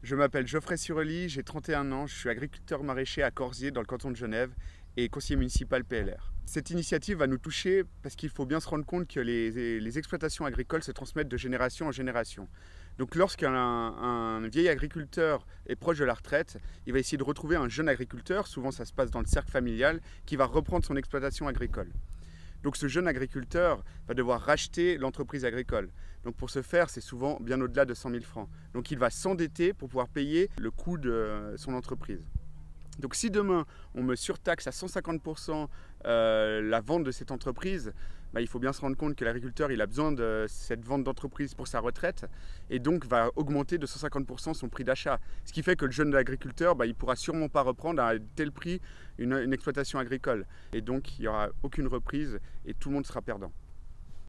Je m'appelle Geoffrey Surely, j'ai 31 ans, je suis agriculteur maraîcher à Corzier dans le canton de Genève et conseiller municipal PLR. Cette initiative va nous toucher parce qu'il faut bien se rendre compte que les exploitations agricoles se transmettent de génération en génération. Donc lorsqu'un vieil agriculteur est proche de la retraite, il va essayer de retrouver un jeune agriculteur, souvent ça se passe dans le cercle familial, qui va reprendre son exploitation agricole. Donc ce jeune agriculteur va devoir racheter l'entreprise agricole. Donc pour ce faire, c'est souvent bien au-delà de 100 000 francs. Donc il va s'endetter pour pouvoir payer le coût de son entreprise. Donc si demain on me surtaxe à 150% la vente de cette entreprise, il faut bien se rendre compte que l'agriculteur il a besoin de cette vente d'entreprise pour sa retraite et donc va augmenter de 150% son prix d'achat. Ce qui fait que le jeune agriculteur il ne pourra sûrement pas reprendre à tel prix une exploitation agricole. Et donc il n'y aura aucune reprise et tout le monde sera perdant.